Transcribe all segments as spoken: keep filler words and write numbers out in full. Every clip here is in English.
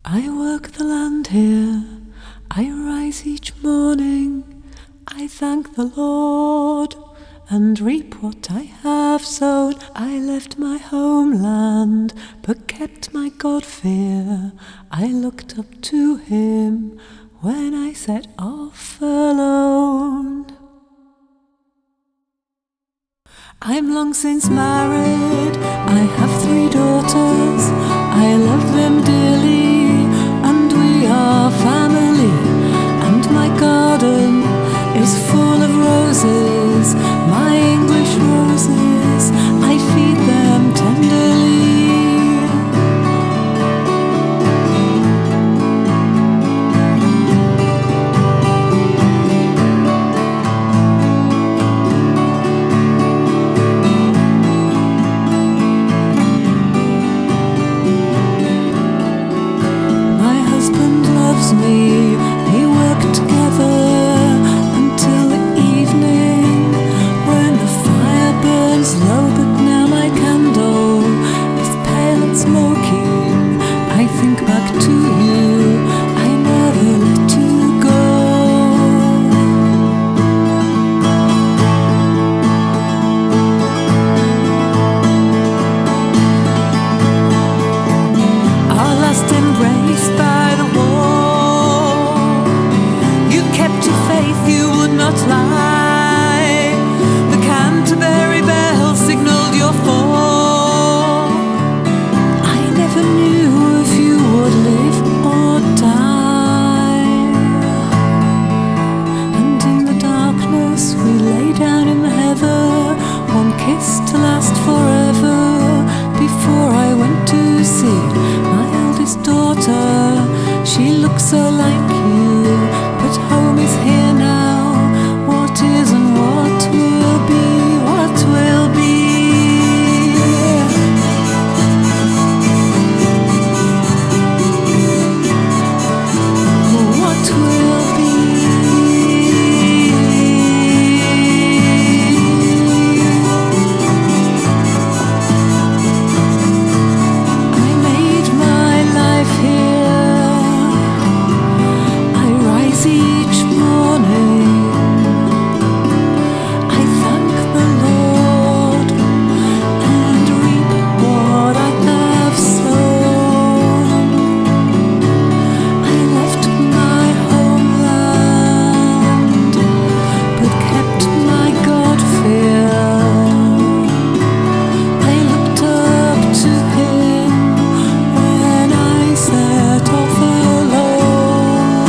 I work the land here, I rise each morning, I thank the Lord, and reap what I have sowed. I left my homeland, but kept my God-fear. I looked up to him when I set off alone. I'm long since married, I have three daughters, I love them dearly, and we are family, and my garden is full of roses, my English roses, I feed them tenderly. Me, we work together until the evening, when the fire burns low, but now my candle is pale and smoking. I think back to you, I never let you go. Our last embrace by the wall, faith, you would not lie. The Canterbury bell signalled your fall. I never knew if you would live or die. And in the darkness we lay down in the heather, one kiss to last forever. Before I went to see my eldest daughter, she looked so like you, but home is here now. What is and what will be, what will be. What will be. I made my life here, I rise each morning, I thank the Lord and reap what I have sown. I left my homeland, but kept my God-fear. I looked up to him when I set off alone.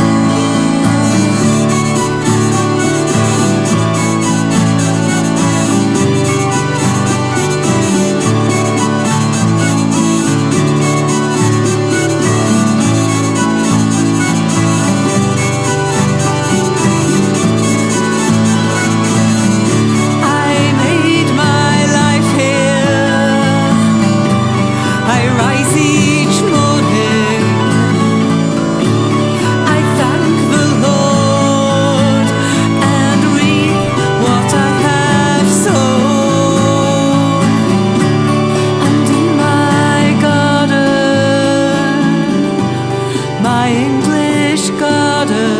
I made my life here, I rise each morning, I thank the Lord and reap what I have sown. And in my garden, my English garden,